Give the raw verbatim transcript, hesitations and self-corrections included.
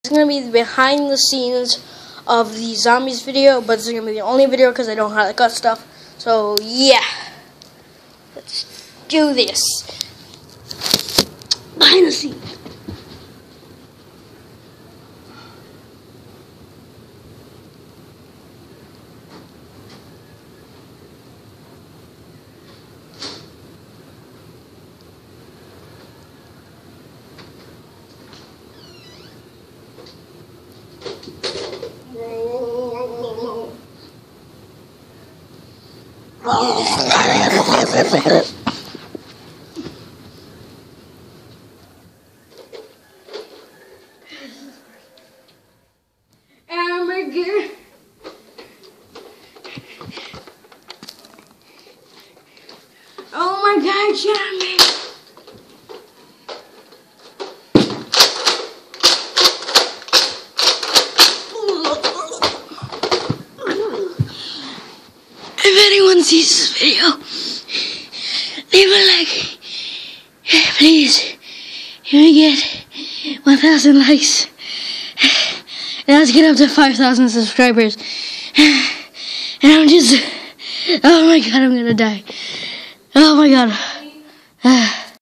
It's going to be the behind the scenes of the zombies video, but it's going to be the only video because I don't know how to cut stuff. So yeah, let's do this. Behind the scenes. Hamburger. Oh my God, Jeremy. If anyone sees this video, leave a like. Please, let me get one thousand likes. And let's get up to five thousand subscribers. And I'm just, oh my God, I'm gonna die. Oh my God.